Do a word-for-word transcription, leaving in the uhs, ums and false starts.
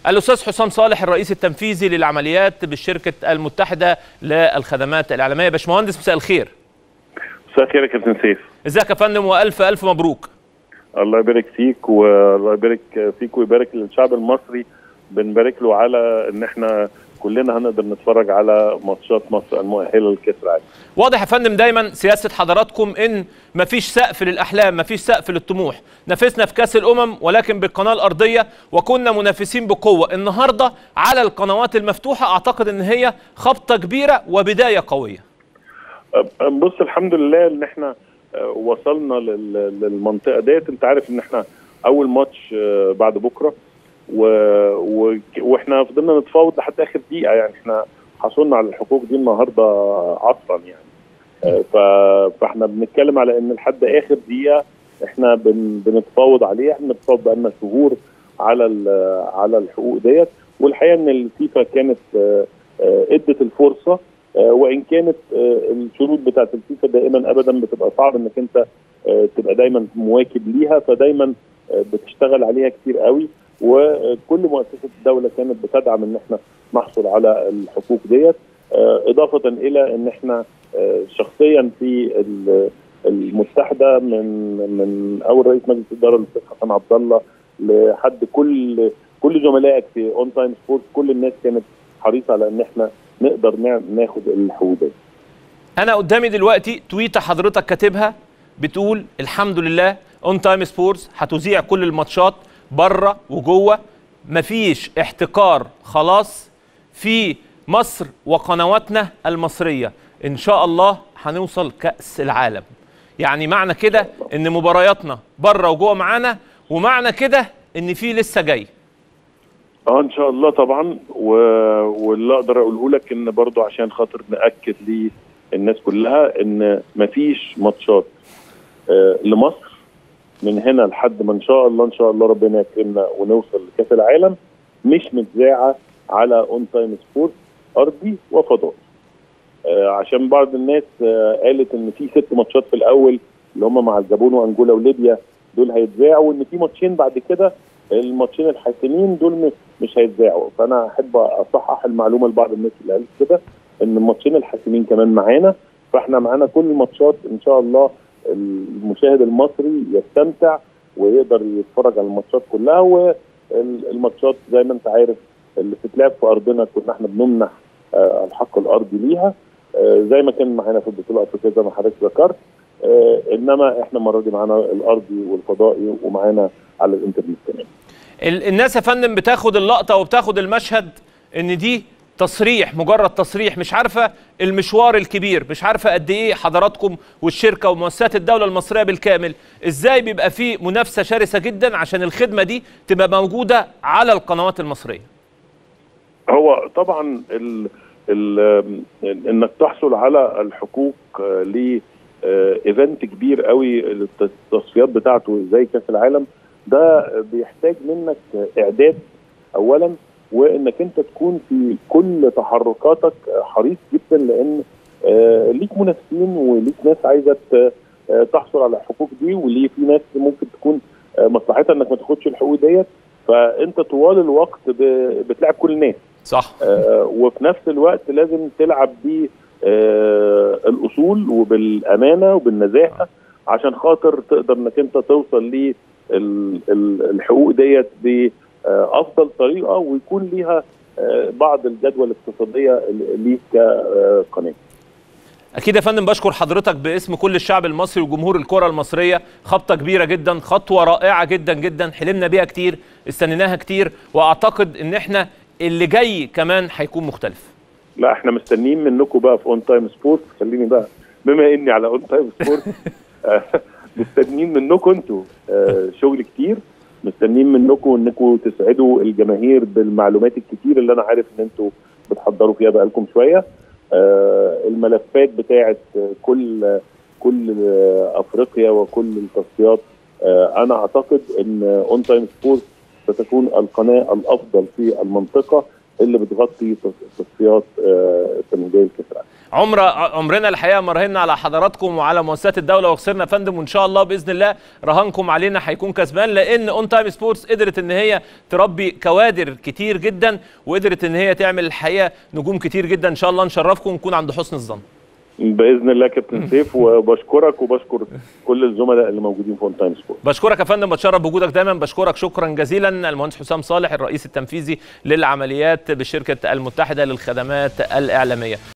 الأستاذ حسام صالح الرئيس التنفيذي للعمليات بالشركة المتحدة للخدمات الإعلامية. باشمهندس مساء الخير. مساء الخير يا كابتن سيف. ازيك يا فندم والف الف مبروك. الله يبارك فيك والله يبارك فيك ويبارك للشعب المصري. بنبارك له على ان احنا كلنا هنقدر نتفرج على ماتشات مصر المؤهله لكاس العالم. واضح يا فندم دايما سياسه حضراتكم ان مفيش سقف للاحلام، مفيش سقف للطموح. نافسنا في كاس الامم ولكن بالقناه الارضيه وكنا منافسين بقوه. النهارده على القنوات المفتوحه اعتقد ان هي خبطه كبيره وبدايه قويه. بص الحمد لله ان احنا وصلنا للمنطقه ديت. انت عارف ان احنا اول ماتش بعد بكره و... و... واحنا فضلنا نتفاوض لحد اخر دقيقه، يعني احنا حصلنا على الحقوق دي النهارده عصرا يعني. ف... فاحنا بنتكلم على ان لحد اخر دقيقه احنا بن... بنتفاوض عليها. احنا بنتفاوض بقالنا شهور على ال... على الحقوق ديت، والحقيقه ان الفيفا كانت ادت الفرصه، وان كانت الشروط بتاعت الفيفا دائما ابدا بتبقى صعب انك انت تبقى دايما مواكب ليها، فدايما بتشتغل عليها كتير قوي، وكل مؤسسه الدوله كانت بتدعم ان احنا نحصل على الحقوق ديت، اضافه الى ان احنا شخصيا في المتحده من من اول رئيس مجلس الاداره الاستاذ حسن عبد الله لحد كل كل زملائك في اون تايم سبورت، كل الناس كانت حريصه على ان احنا نقدر ناخد الحقوق دي. انا قدامي دلوقتي تويته حضرتك كاتبها بتقول الحمد لله اون تايم سبورتس هتذيع كل الماتشات بره وجوه، مفيش احتكار خلاص في مصر وقنواتنا المصريه، ان شاء الله هنوصل كاس العالم. يعني معنى كده ان مبارياتنا بره وجوه معانا، ومعنى كده ان في لسه جاي. اه ان شاء الله طبعا. و... واللي اقدر اقوله لك ان برضو عشان خاطر ناكد للناس كلها ان مفيش ماتشات آه لمصر من هنا لحد ما ان شاء الله ان شاء الله ربنا يكرمنا ونوصل لكاس العالم مش متذاعه على اون تايم سبورت ارضي وفضائي. آه عشان بعض الناس آه قالت ان في ست ماتشات في الاول اللي هم مع الجابون وانجولا وليبيا دول هيتذاعوا، وان في ماتشين بعد كده الماتشين الحاسمين دول مش هيتذاعوا. فانا احب اصحح المعلومه لبعض الناس اللي قالت كده ان الماتشين الحاسمين كمان معانا، فاحنا معانا كل الماتشات ان شاء الله. المشاهد المصري يستمتع ويقدر يتفرج على الماتشات كلها، والماتشات زي ما انت عارف اللي بتتلعب في ارضنا كنا احنا بنمنح الحق الارضي ليها زي ما كان معانا في البطوله الافريقيه زي ما حضرتك ذكرت، انما احنا المره دي معانا الارضي والفضائي ومعانا على الانترنت كمان. الناس يا فندم بتاخد اللقطه وبتاخد المشهد ان دي تصريح، مجرد تصريح، مش عارفه المشوار الكبير، مش عارفه قد ايه حضراتكم والشركه ومؤسسات الدوله المصريه بالكامل ازاي بيبقى في منافسه شرسه جدا عشان الخدمه دي تبقى موجوده على القنوات المصريه. هو طبعا ال ال انك تحصل على الحقوق ل ايفنت كبير قوي التصفيات بتاعته زي كاس العالم ده بيحتاج منك اعداد اولا، وانك انت تكون في كل تحركاتك حريص جدا، لان ليك منافسين وليك ناس عايزه تحصل على الحقوق دي، وليه في ناس ممكن تكون مصلحتها انك ما تاخدش الحقوق ديت، فانت طوال الوقت بتلعب كل الناس. صح. وفي نفس الوقت لازم تلعب ب الاصول وبالامانه وبالنزاهه عشان خاطر تقدر انك انت توصل للحقوق ديت بافضل طريقه ويكون ليها بعض الجدوى الاقتصاديه ليك كقناه. اكيد يا فندم، بشكر حضرتك باسم كل الشعب المصري وجمهور الكره المصريه. خبطه كبيره جدا، خطوه رائعه جدا جدا، حلمنا بيها كتير، استنيناها كتير، واعتقد ان احنا اللي جاي كمان هيكون مختلف. لا احنا مستنيين منكم بقى في اون تايم سبورت. خليني بقى بما اني على اون تايم سبورت مستنيين منكم انتوا شغل كتير، مستنيين منكم انكم تسعدوا الجماهير بالمعلومات الكتير اللي انا عارف ان انتوا بتحضروا فيها بقالكم شويه. الملفات بتاعه كل كل افريقيا وكل التصفيات، انا اعتقد ان اون تايم سبورت ستكون القناه الافضل في المنطقه اللي بتغطي تصفيات السنغال كاس العالم. عمر عمرنا الحقيقه ما راهنا على حضراتكم وعلى مؤسسات الدوله وخسرنا يا فندم، وان شاء الله باذن الله رهانكم علينا هيكون كسبان، لان اون تايم سبورتس قدرت ان هي تربي كوادر كتير جدا وقدرت ان هي تعمل الحقيقه نجوم كتير جدا. ان شاء الله نشرفكم ونكون عند حسن الظن باذن الله كابتن سيف، وبشكرك وبشكر كل الزملاء اللي موجودين في اون تايم سبورت. بشكرك يا فندم، بتشرف بوجودك دايما، بشكرك شكرا جزيلا. المهندس حسام صالح الرئيس التنفيذي للعمليات بشركه المتحده للخدمات الاعلاميه.